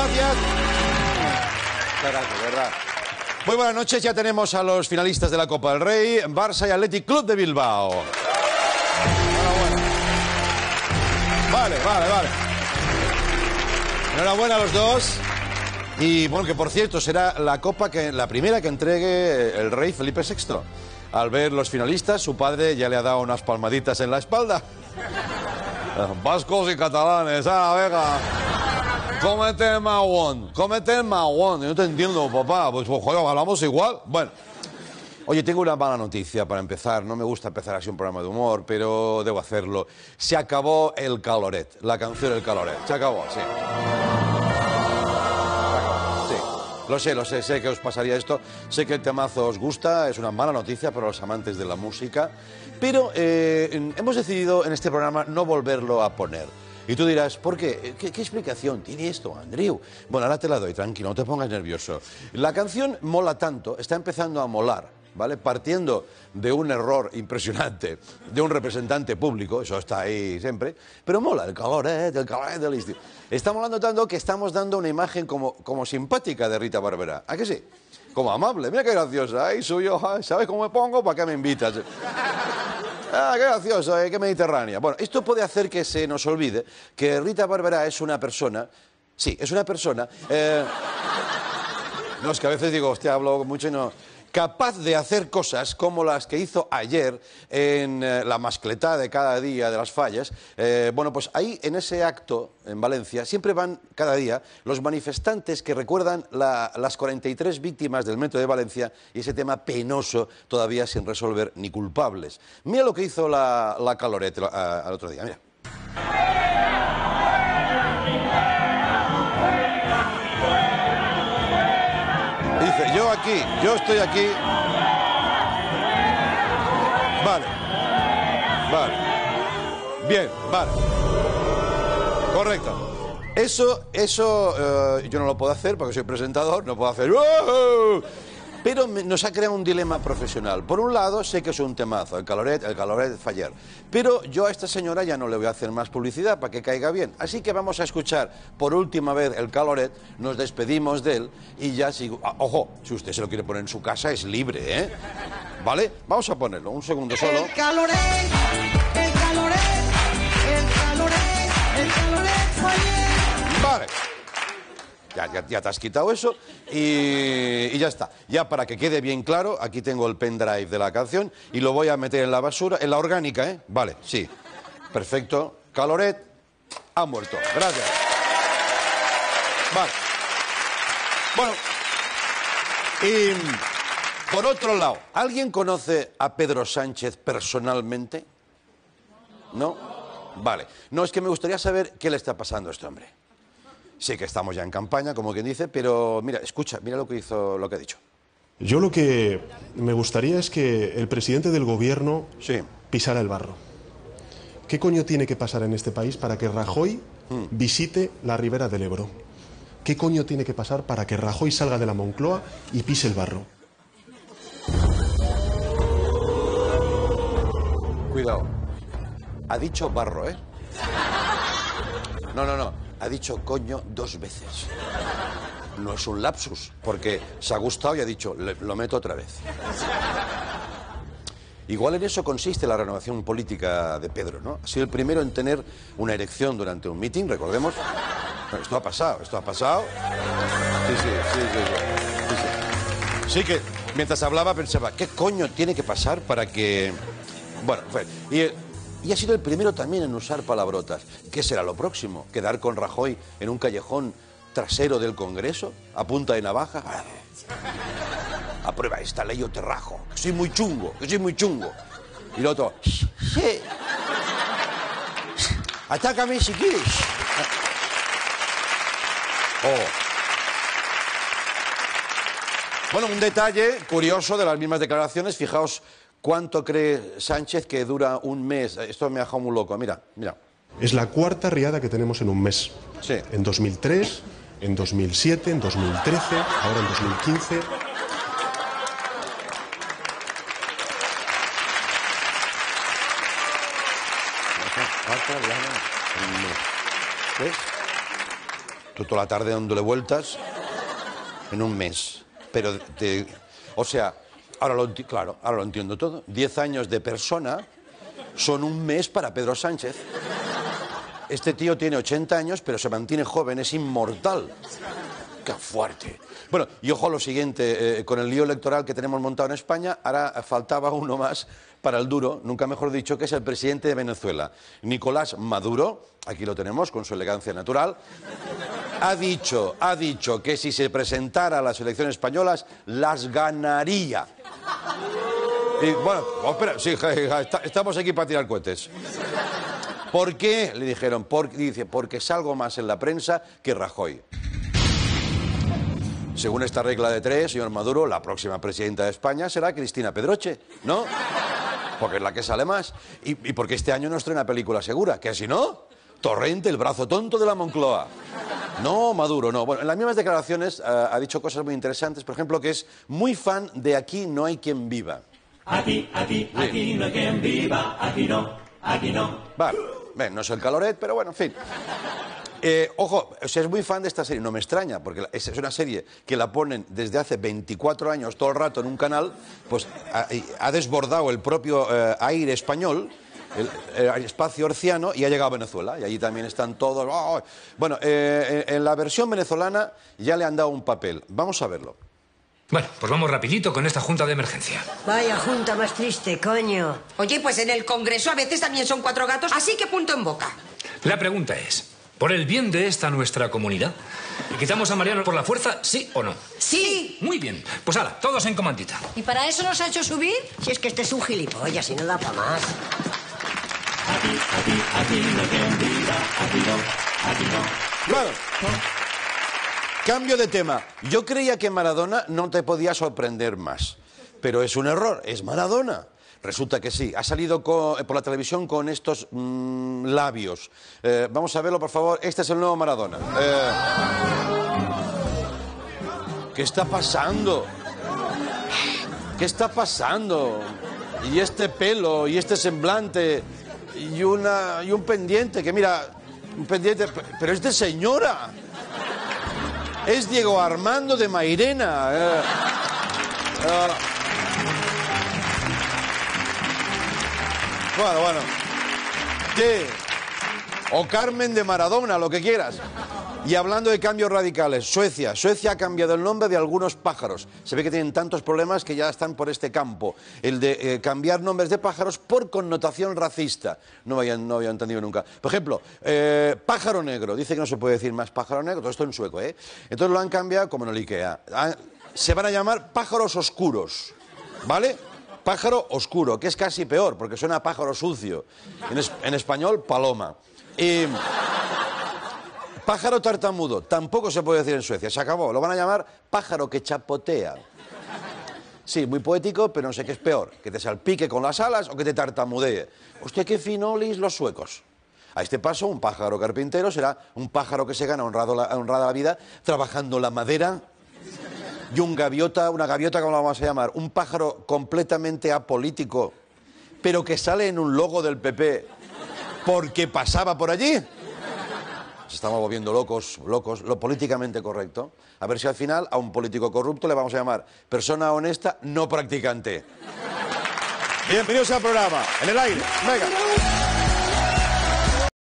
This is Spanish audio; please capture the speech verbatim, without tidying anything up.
gracias. Muchas gracias, de verdad. Muy buenas noches, ya tenemos a los finalistas de la Copa del Rey, Barça y Athletic Club de Bilbao. Enhorabuena. Vale, vale, vale. Enhorabuena a los dos. Y bueno, que por cierto, será la copa que la primera que entregue el rey Felipe sexto. Al ver los finalistas, su padre ya le ha dado unas palmaditas en la espalda. Vascos y catalanes, ah, venga. Cómete el maguón, cómete el maguón. Yo no te entiendo, papá. Pues, pues joder, hablamos igual. Bueno. Oye, tengo una mala noticia para empezar. No me gusta empezar así un programa de humor, pero debo hacerlo. Se acabó el Caloret, la canción El Caloret. Se acabó, sí. Lo sé, lo sé, sé que os pasaría esto, sé que el temazo os gusta, es una mala noticia para los amantes de la música, pero eh, hemos decidido en este programa no volverlo a poner. Y tú dirás, ¿por qué? ¿Qué, qué explicación tiene esto, Andreu? Bueno, ahora te la doy, tranquilo, no te pongas nervioso. La canción mola tanto, está empezando a molar, ¿vale? Partiendo de un error impresionante de un representante público, eso está ahí siempre, pero mola, el Caloret, el Caloret del instituto. Está molando tanto que estamos dando una imagen como, como simpática de Rita Barberá. ¿A que sí? Como amable, mira qué graciosa, ay, soy yo, ¿sabes cómo me pongo? ¿Para qué me invitas? Ah, qué gracioso, eh, qué mediterránea. Bueno, esto puede hacer que se nos olvide que Rita Barberá es una persona, sí, es una persona, eh, no, es que a veces digo, hostia, hablo mucho y no... capaz de hacer cosas como las que hizo ayer en eh, la mascletá de cada día de las fallas. Eh, bueno, pues ahí en ese acto en Valencia siempre van cada día los manifestantes que recuerdan la, las cuarenta y tres víctimas del metro de Valencia y ese tema penoso todavía sin resolver ni culpables. Mira lo que hizo la, la Caloret uh, al otro día, mira. Dice, yo aquí, yo estoy aquí. Vale. Vale. Bien, vale. Correcto. Eso, eso uh, yo no lo puedo hacer porque soy presentador, no puedo hacer... ¡Oh! Pero me, nos ha creado un dilema profesional. Por un lado, sé que es un temazo, el Caloret, el Caloret Faller. Pero yo a esta señora ya no le voy a hacer más publicidad para que caiga bien. Así que vamos a escuchar por última vez el Caloret, nos despedimos de él y ya sigo... Ah, ojo, si usted se lo quiere poner en su casa es libre, ¿eh? ¿Vale? Vamos a ponerlo, un segundo solo. El Caloret, el Caloret, el Caloret, el Caloret Faller. Vale. Ya, ya, ya te has quitado eso y, y ya está. Ya para que quede bien claro, aquí tengo el pendrive de la canción y lo voy a meter en la basura, en la orgánica, ¿eh? Vale, sí. Perfecto. Caloret ha muerto. Gracias. Vale. Bueno. Y por otro lado, ¿alguien conoce a Pedro Sánchez personalmente? ¿No? Vale. No, es que me gustaría saber qué le está pasando a este hombre. Sé que estamos ya en campaña, como quien dice, pero mira, escucha, mira lo que hizo, lo que ha dicho. Yo lo que me gustaría es que el presidente del gobierno sí. pisara el barro. ¿Qué coño tiene que pasar en este país para que Rajoy hmm. visite la Ribera del Ebro? ¿Qué coño tiene que pasar para que Rajoy salga de la Moncloa y pise el barro? Cuidado. Ha dicho barro, ¿eh? No, no, no. Ha dicho coño dos veces. No es un lapsus, porque se ha gustado y ha dicho, lo meto otra vez. Igual en eso consiste la renovación política de Pedro, ¿no? Ha sido el primero en tener una erección durante un mitin, recordemos. Bueno, esto ha pasado, esto ha pasado. Sí, sí, sí, sí, sí, sí. Sí que mientras hablaba pensaba, ¿qué coño tiene que pasar para que...? Bueno, fue... Y... Y ha sido el primero también en usar palabrotas. ¿Qué será lo próximo? ¿Quedar con Rajoy en un callejón trasero del Congreso? ¿A punta de navaja? Aprueba esta ley o te rajo. Que soy muy chungo, que soy muy chungo. Y el otro... Sí. Atácame si quieres. Oh. Bueno, un detalle curioso de las mismas declaraciones. Fijaos... ¿Cuánto cree Sánchez que dura un mes? Esto me ha dejado muy loco, mira, mira. Es la cuarta riada que tenemos en un mes. Sí. En dos mil tres, en dos mil siete, en dos mil trece, ahora en dos mil quince. Cuarta riada en un mes. ¿Ves? tú toda la tarde dándole vueltas en un mes. Pero, te, o sea, ahora lo, claro, ahora lo entiendo todo. Diez años de persona son un mes para Pedro Sánchez. Este tío tiene ochenta años, pero se mantiene joven, es inmortal. ¡Qué fuerte! Bueno, y ojo a lo siguiente, eh, con el lío electoral que tenemos montado en España, ahora faltaba uno más para el duro, nunca mejor dicho, que es el presidente de Venezuela. Nicolás Maduro, aquí lo tenemos con su elegancia natural, ha dicho, ha dicho que si se presentara a las elecciones españolas, las ganaría. Y bueno, oh, espera, sí, ja, ja, está, estamos aquí para tirar cohetes. ¿Por qué? Le dijeron, por, dice, porque salgo más en la prensa que Rajoy. Según esta regla de tres, señor Maduro, la próxima presidenta de España será Cristina Pedroche, ¿no? Porque es la que sale más. Y, y porque este año no estrena película segura, que si no, Torrente, el brazo tonto de la Moncloa. No, Maduro, no. Bueno, en las mismas declaraciones uh, ha dicho cosas muy interesantes, por ejemplo, que es muy fan de Aquí no hay quien viva. Aquí, aquí, sí. Aquí no hay quien viva, aquí no, aquí no. Vale, ven, no es el Caloret, pero bueno, en fin. Eh, ojo, o sea, es muy fan de esta serie, no me extraña, porque es una serie que la ponen desde hace veinticuatro años todo el rato en un canal, pues ha, ha desbordado el propio eh, aire español, el, el espacio herciano, y ha llegado a Venezuela, y allí también están todos... ¡Oh! Bueno, eh, en la versión venezolana ya le han dado un papel, vamos a verlo. Bueno, pues vamos rapidito con esta junta de emergencia. Vaya junta más triste, coño. Oye, pues en el Congreso a veces también son cuatro gatos, así que punto en boca. La pregunta es... Por el bien de esta nuestra comunidad, ¿quitamos a Mariano por la fuerza, sí o no? ¡Sí! Muy bien. Pues hala, todos en comandita. ¿Y para eso nos ha hecho subir? Si es que este es un gilipollas y no da para más. Aquí, aquí, aquí no quien viva, aquí no, aquí no. Claro. Cambio de tema. Yo creía que Maradona no te podía sorprender más, pero es un error, es Maradona. Resulta que sí, ha salido con, por la televisión con estos mmm, labios. Eh, vamos a verlo, por favor. Este es el nuevo Maradona. Eh, ¿Qué está pasando? ¿Qué está pasando? Y este pelo, y este semblante, y, una, y un pendiente, que mira, un pendiente, pero es de señora. Es Diego Armando de Mairena. Eh, eh, Bueno, bueno. ¿Qué? O Carmen de Maradona, lo que quieras. Y hablando de cambios radicales, Suecia. Suecia ha cambiado el nombre de algunos pájaros. Se ve que tienen tantos problemas que ya están por este campo. El de eh, cambiar nombres de pájaros por connotación racista. No había, no había entendido nunca. Por ejemplo, eh, pájaro negro. Dice que no se puede decir más pájaro negro. Todo esto en sueco, ¿eh? Entonces lo han cambiado como en el IKEA. Ah, se van a llamar pájaros oscuros. ¿Vale? Pájaro oscuro, que es casi peor, porque suena a pájaro sucio. En, es, en español, paloma. Y pájaro tartamudo, tampoco se puede decir en Suecia, se acabó. Lo van a llamar pájaro que chapotea. Sí, muy poético, pero no sé qué es peor, que te salpique con las alas o que te tartamudee. Hostia, qué finolis los suecos. A este paso, un pájaro carpintero será un pájaro que se gana honrado la, honrada la vida trabajando la madera. Y un gaviota, una gaviota, ¿cómo la vamos a llamar? Un pájaro completamente apolítico, pero que sale en un logo del P P porque pasaba por allí. Nos estamos volviendo locos, locos, lo políticamente correcto. A ver si al final a un político corrupto le vamos a llamar persona honesta no practicante. Bienvenidos al programa, en el aire. Venga.